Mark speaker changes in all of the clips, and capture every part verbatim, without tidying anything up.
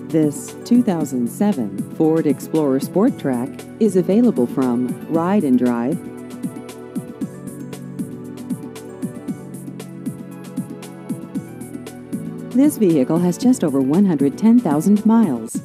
Speaker 1: This two thousand seven Ford Explorer Sport Trac is available from Ride and Drive. This vehicle has just over one hundred ten thousand miles.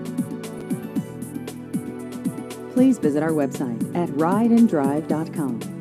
Speaker 1: Please visit our website at ride and drive dot com.